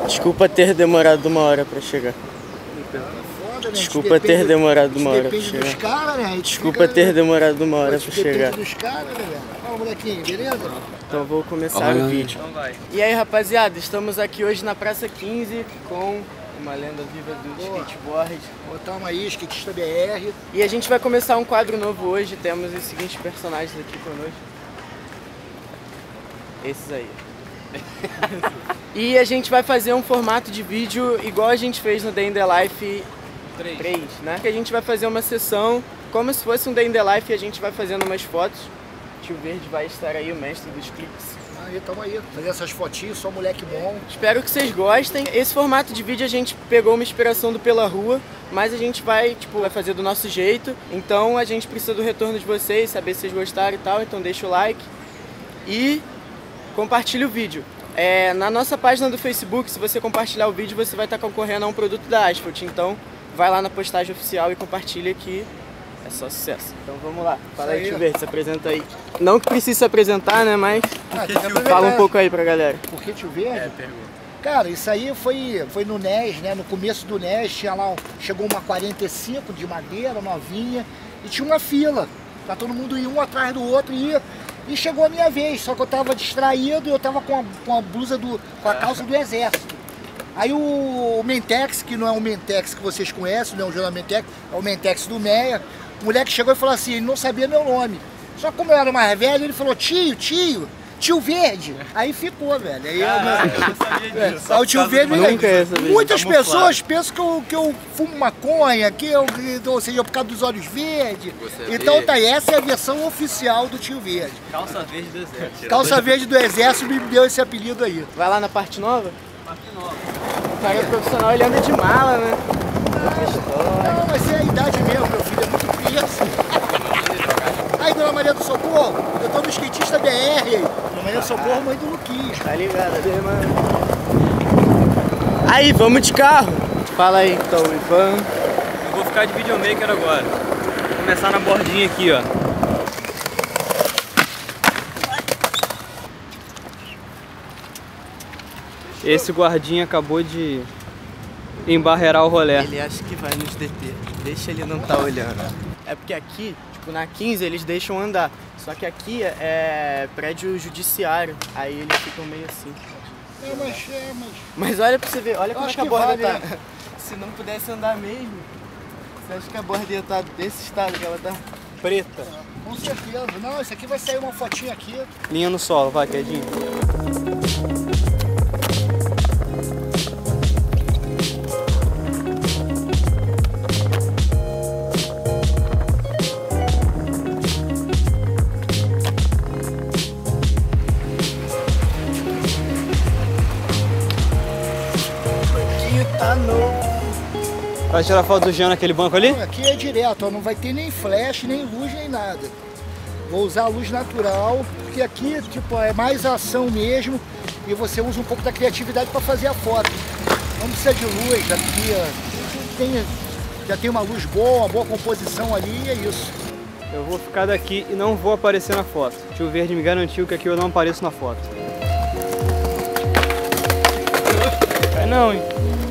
Desculpa ter demorado 1 hora pra chegar. Desculpa ter demorado 1 hora pra chegar. Desculpa ter demorado 1 hora pra chegar. Fala, molequinho, beleza? Então vou começar o vídeo. E aí, rapaziada, estamos aqui hoje na Praça 15 com uma lenda viva do skateboard. Botar uma aí, skatista BR. E a gente vai começar um quadro novo hoje. Temos os seguintes personagens aqui conosco. Esses aí. E a gente vai fazer um formato de vídeo igual a gente fez no Day in the Life 3, né? Que a gente vai fazer uma sessão como se fosse um Day in the Life e a gente vai fazendo umas fotos. O Tio Verde vai estar aí, o mestre dos cliques. Aí, tamo aí, fazer essas fotinhas, só moleque bom. Espero que vocês gostem. Esse formato de vídeo a gente pegou uma inspiração do Pela Rua, mas a gente vai fazer do nosso jeito. Então a gente precisa do retorno de vocês, saber se vocês gostaram e tal. Então deixa o like e compartilha o vídeo. Na nossa página do Facebook, se você compartilhar o vídeo, você vai estar concorrendo a um produto da Asphalt. Então vai lá na postagem oficial e compartilha que é só sucesso. Então vamos lá. Fala aí, Tio Verde, se apresenta aí. Não que precise se apresentar, né, mas fala um pouco aí pra galera. Por que Tio Verde? Cara, isso aí foi no NES, né? No começo do NES tinha lá, chegou uma 45 de madeira, novinha, e tinha uma fila. Tá todo mundo ia um atrás do outro e chegou a minha vez, só que eu tava distraído e eu tava com a blusa com a calça do exército. Aí o Mentex, que não é o Mentex que vocês conhecem, não é o Jornal Mentex, é o Mentex do Meia. O moleque chegou e falou assim, ele não sabia meu nome. Só que como eu era mais velho, ele falou, Tio Verde. Aí ficou, velho. Aí eu não sabia disso. Aí o Tio Verde, muitas pessoas pensam que eu fumo maconha, ou seja, por causa dos olhos verdes. Então tá aí, essa é a versão oficial do Tio Verde. Calça verde do exército. Calça verde do exército me deu esse apelido aí. Vai lá na parte nova? Parte nova. O cara é profissional, ele anda de mala, né? Não, mas é a idade mesmo, meu filho, é muito preço. Aí, Dona Maria do Socorro, eu tô no skatista BR aí. Dona Maria do Socorro, mãe do Luquinhas. Tá ligado, né, mano? Aí, vamos de carro. Fala aí, então, Ivan. Eu vou ficar de videomaker agora. Vou começar na bordinha aqui, ó. Esse guardinha acabou de embarrear o rolê. Ele acha que vai nos deter. Deixa ele não tá olhando. É porque aqui, tipo, na 15 eles deixam andar. Só que aqui é prédio judiciário. Aí eles ficam meio assim. Mas olha pra você ver, olha como é que a borda tá. Se não pudesse andar mesmo, você acha que a borda ia estar desse estado que ela tá preta? Com certeza. Não, isso aqui vai sair uma fotinha aqui. Linha no solo, vai, quedinho. Vai tirar foto do Jean naquele banco ali? Não, aqui é direto, ó, não vai ter nem flash, nem luz, nem nada. Vou usar a luz natural, porque aqui tipo, é mais ação mesmo e você usa um pouco da criatividade para fazer a foto. Não precisa de luz, aqui já tem uma luz boa, uma boa composição ali e é isso. Eu vou ficar daqui e não vou aparecer na foto. O Tio Verde me garantiu que aqui eu não apareço na foto. Não, hein?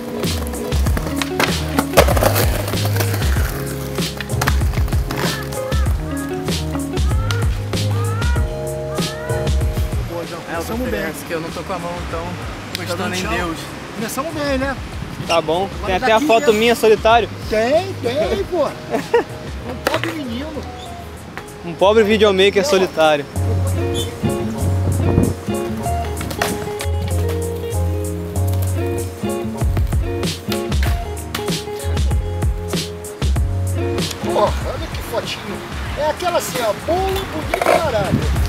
Começamos bem. Que eu não tô com a mão tão gostando em Deus. Começamos bem, né? Tá bom. Tem até a foto minha solitário. Tem, pô. Um pobre menino. Um pobre videomaker solitário. Pô, olha que fotinho. É aquela assim, ó, bolo bonito caralho.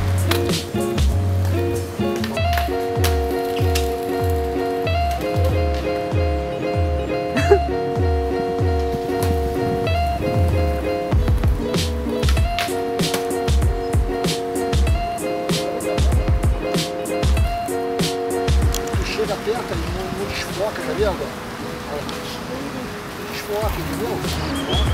Chega perto, não desfoca, tá vendo? Não desfoca, entendeu?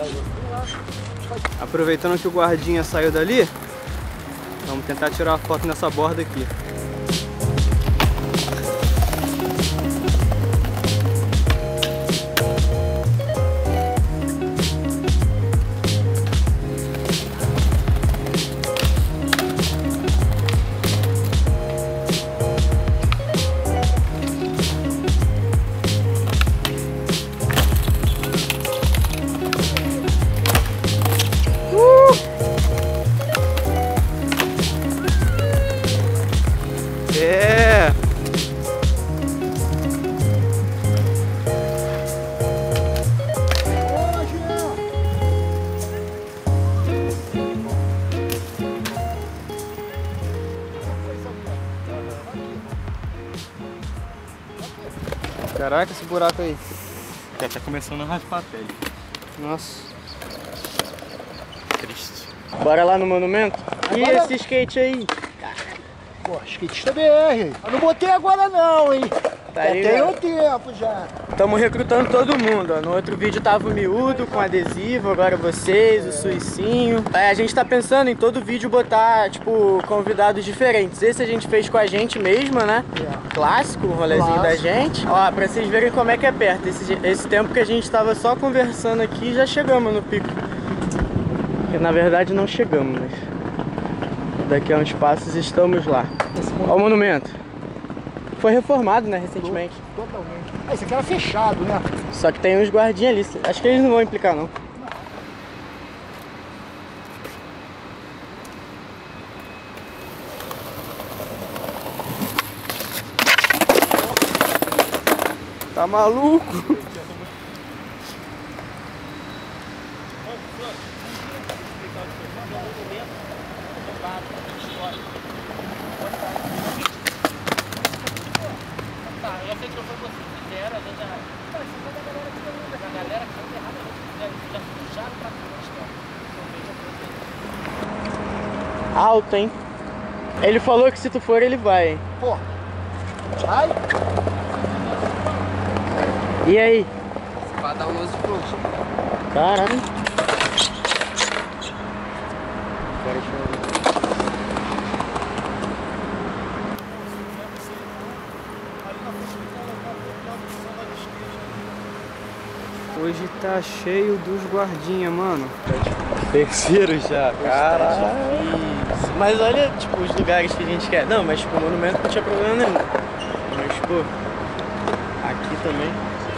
Aproveitando que o guardinha saiu dali, vamos tentar tirar uma foto nessa borda aqui. É. Caraca, esse buraco aí. Já tá começando a raspar a pele. Nossa. Triste. Bora lá no monumento? E Agora... esse skate aí? Pô, skatista BR. Eu não botei agora não, hein? Tá Já aí, tem né? um tempo já. Estamos recrutando todo mundo, ó. No outro vídeo tava o Miúdo com adesivo, agora vocês, o Suicinho. A gente tá pensando em todo vídeo botar, tipo, convidados diferentes. Esse a gente fez com a gente mesmo, né? Clássico, o rolezinho da gente. Ó, pra vocês verem como é que é perto. Esse tempo que a gente tava só conversando aqui, já chegamos no pico. Porque na verdade não chegamos, mas daqui a uns passos estamos lá. Ó o monumento. Foi reformado, né, recentemente. Totalmente. Ah, esse aqui era fechado, né? Só que tem uns guardinhas ali. Acho que eles não vão implicar, não. Tá maluco? Alto, hein? Ele falou que se tu for, ele vai, hein? Pô. Vai. E aí? Pra dar um lance de fluxo. Caralho. Hoje tá cheio dos guardinha, mano. Terceiro já, caralho. Mas olha, tipo, os lugares que a gente quer. Não, mas tipo, o monumento não tinha problema nenhum. Mas, tipo, aqui também.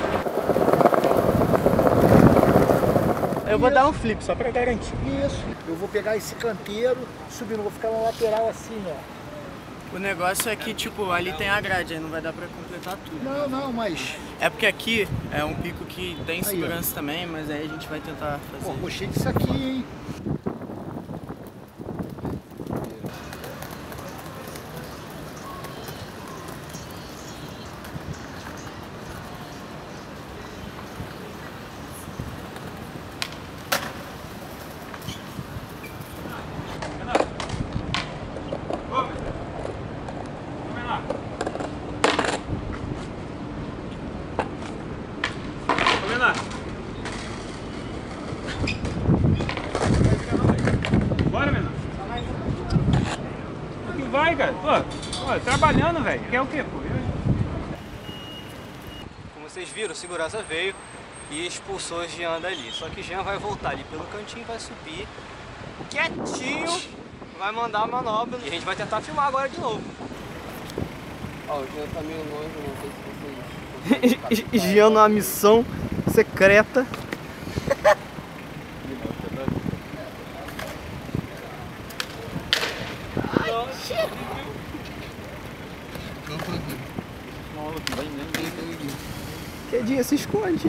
Eu vou dar um flip só pra garantir. Isso. Eu vou pegar esse canteiro, subindo, vou ficar na lateral assim, ó. O negócio é que, tipo, ali tem a grade, aí não vai dar pra completar tudo. Não, não, mas... É porque aqui é um pico que tem segurança também, mas aí a gente vai tentar fazer. Pô, gostei disso aqui, hein? Bora, menino. O que vai, cara? Pô, trabalhando, velho. Quer o quê, pô? Como vocês viram, o segurança veio e expulsou o Jean dali. Só que o Jean vai voltar ali pelo cantinho, vai subir quietinho, vai mandar a manobra e a gente vai tentar filmar agora de novo. Ó, o Jean tá meio longe, não sei se vocês... Jean numa missão secreta. Quedinha, se esconde.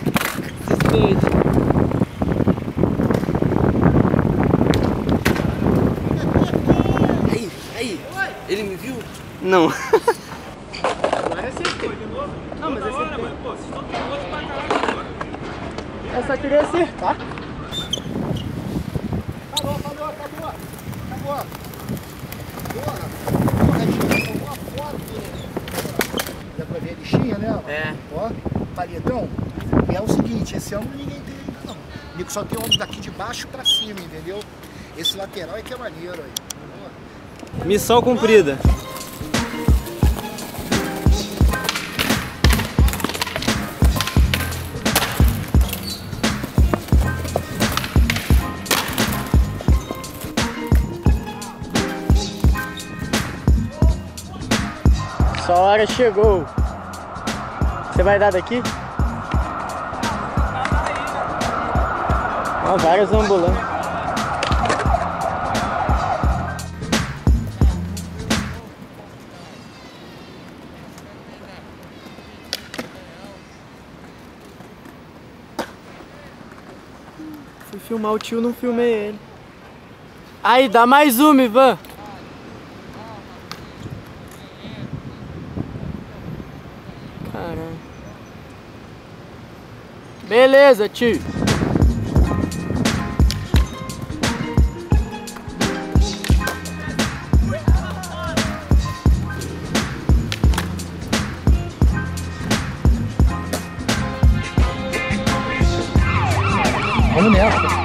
Aí, ele me viu? Não. Agora acertei. Não, mas acertei. Pô, vocês estão perigosos pra caralho, pô. Eu só queria acertar. Acabou. Porra, tirou uma foto. Dá pra ver a lixinha, né? É. Ó, paredão. E é o seguinte, esse ano ninguém tem ainda não. comigo, só tem ônibus daqui de baixo pra cima, entendeu? Esse lateral é que é maneiro aí. Missão cumprida. Sua hora chegou. Você vai dar daqui? Ó, várias ambulâncias. Fui filmar o tio, não filmei ele. Aí, dá mais uma, Ivan. Caramba. Beleza, tio. Vamos nessa.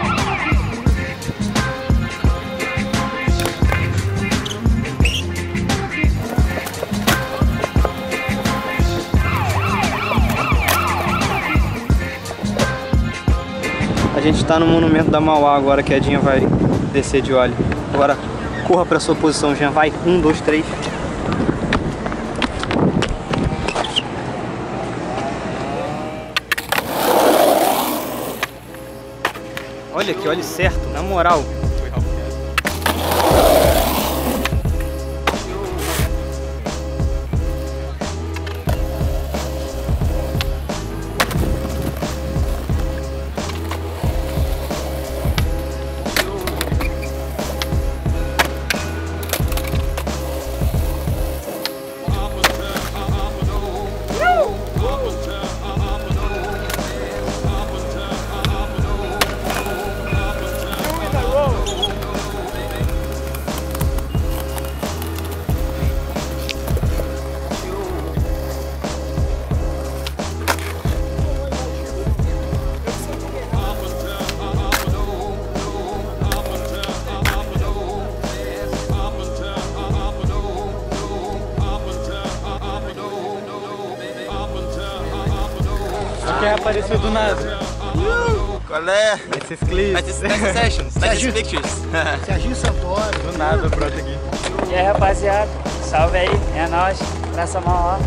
A gente tá no monumento da Mauá agora, que a Dinha vai descer de óleo. Agora corra pra sua posição, Jean. Vai, 1, 2, 3. Olha que olhe certo, na moral. Quer aparecer do nada. Qual é? Esses clipes. Nessa sessions, nessas pictures. Serginho Santoro. Do nada, pronto aqui. E aí, rapaziada, salve aí, é nóis, nessa mão lá.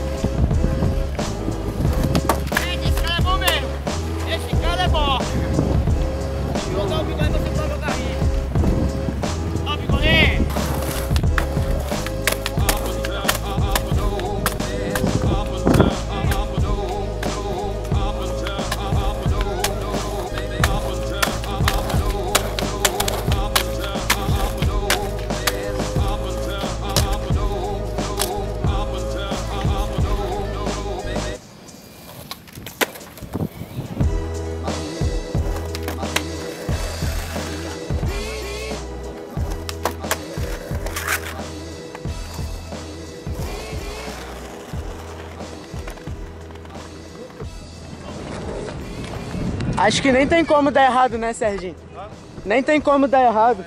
Esse cara é bom mesmo. Esse cara é bom. Vou dar o bigode pra tentar jogar aí. Ó o bigode. Acho que nem tem como dar errado, né, Serginho? Nem tem como dar errado.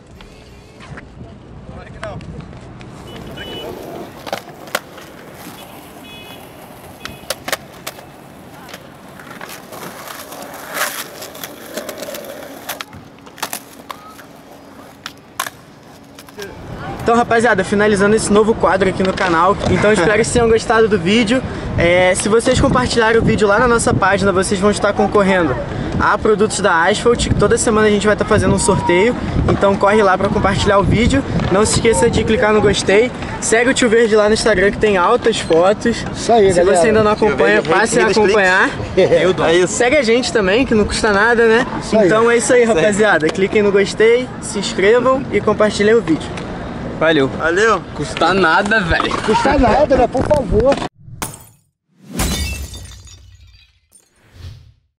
Então, rapaziada, finalizando esse novo quadro aqui no canal. Então espero que vocês tenham gostado do vídeo. Se vocês compartilharem o vídeo lá na nossa página, vocês vão estar concorrendo a produtos da Asphalt. Toda semana a gente vai estar fazendo um sorteio. Então corre lá para compartilhar o vídeo. Não se esqueça de clicar no gostei. Segue o Tio Verde lá no Instagram, que tem altas fotos. Isso aí, se galera. Você ainda não acompanha, passe a acompanhar. Segue a gente também, que não custa nada, né? Então é isso aí, rapaziada. Cliquem no gostei, se inscrevam e compartilhem o vídeo. Valeu. Custa nada, velho. Custa nada, né? Por favor.